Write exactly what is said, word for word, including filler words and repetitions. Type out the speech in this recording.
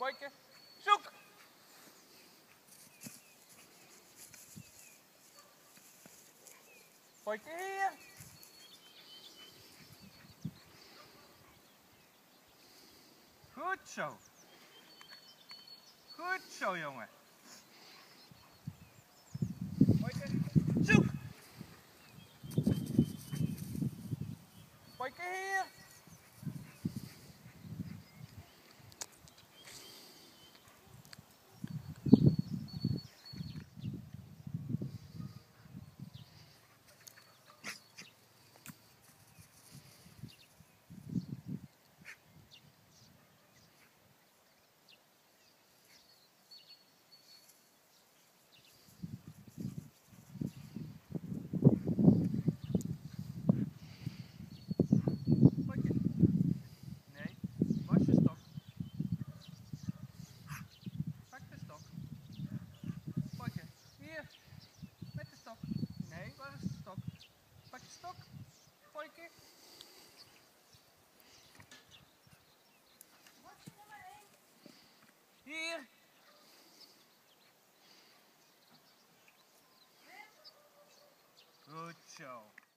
Boyke, zoek! Boyke, hier! Goed zo. Goed zo, jongen. Boyke, zoek! Boyke, hier! Boyke. Hier. Goed zo.